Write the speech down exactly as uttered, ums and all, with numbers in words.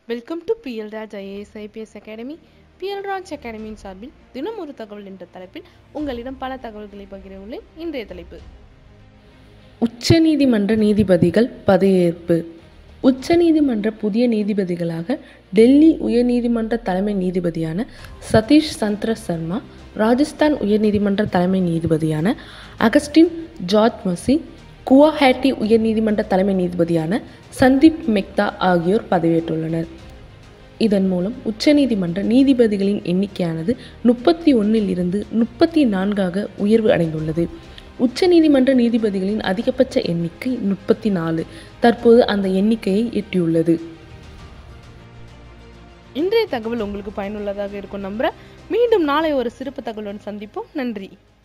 Welcome to PL Raj IAS IPS academy. PL Raj அகாடமியின் சார்பில் தினம் ஒரு தகவல் என்ற தலைப்பில் உங்களிடம் பல தகவல்களை பகிர உள்ளேன். இன்றைய தலைப்பு உச்சநீதிமன்ற நீதிபதிகள் பதவியேற்பு. உச்சநீதிமன்ற புதிய நீதிபதிகளாக டெல்லி உயர்நீதிமன்ற தலைமை நீதிபதியான சதீஷ் சந்திர சர்மா, ராஜஸ்தான் உயர்நீதிமன்ற தலைமை நீதிபதியான அகஸ்டின் ஜார்ஜ் மசி, குவாஹாட்டி உயர்நீதிமன்ற தலைமை நீதிபதியான சந்தீப் மெக்தா ஆகியோர் பதவியேற்றுள்ளனர். இதன் மூலம் உச்சநீதிமன்ற நீதிபதிகளின் எண்ணிக்கையானது முப்பத்தி ஒன்றில் இருந்து முப்பத்தி நான்காக உயர்வு அடைந்துள்ளது. உச்சநீதிமன்ற நீதிபதிகளின் அதிகபட்ச எண்ணிக்கை முப்பத்தி நாலு. தற்போது அந்த எண்ணிக்கையை எட்டியுள்ளது. இன்றைய தகவல் உங்களுக்கு பயனுள்ளதாக இருக்கும் நம்புறேன். மீண்டும் நாளை ஒரு சிறப்பு தகவலுடன் சந்திப்போம். நன்றி.